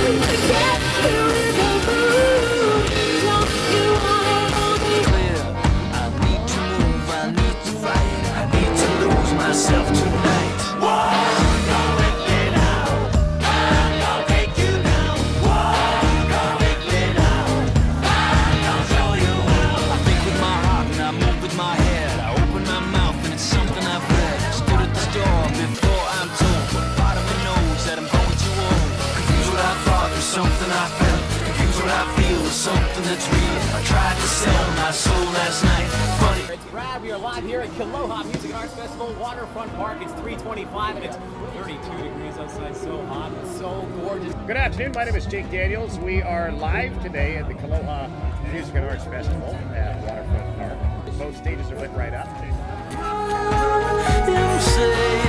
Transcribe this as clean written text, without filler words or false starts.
Something I felt, confused what I feel with something that's real. I tried to sell my soul last night. Funny. It's Brad. We are live here at Keloha Music and Arts Festival, Waterfront Park. It's 3:25 and it's 32 degrees outside. So hot and so gorgeous. Good afternoon. My name is Jake Daniels. We are live today at the Keloha Music and Arts Festival at Waterfront Park. Both stages are lit right up.